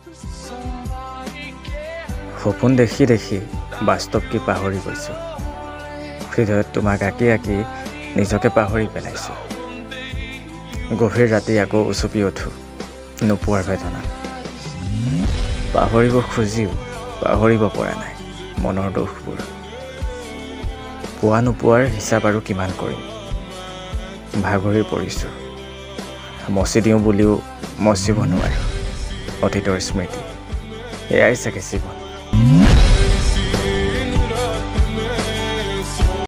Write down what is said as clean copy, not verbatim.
সপোন দেখি দেখি বাস্তৱ কি পাহৰি গৈছোঁ হৃদয়ত তোমাক আঁকি আঁকি নিজকে পাহৰি পেলাইছোঁ গভীৰ ৰাতি আকৌ উচুপি উঠোঁ নোপোৱাৰ বেদনা পাহৰিব খুজিও পাহৰিব পৰা নাই মনৰ দোষবোৰ পোৱা নোপোৱাৰ হিচাপ আৰু কিমান কৰিম ভাগৰি পৰিছোঁ মচি দিওঁ বুলিও মচিব নোৱাৰোঁ অতীতৰ স্মৃতি এয়াই চাগে জীৱন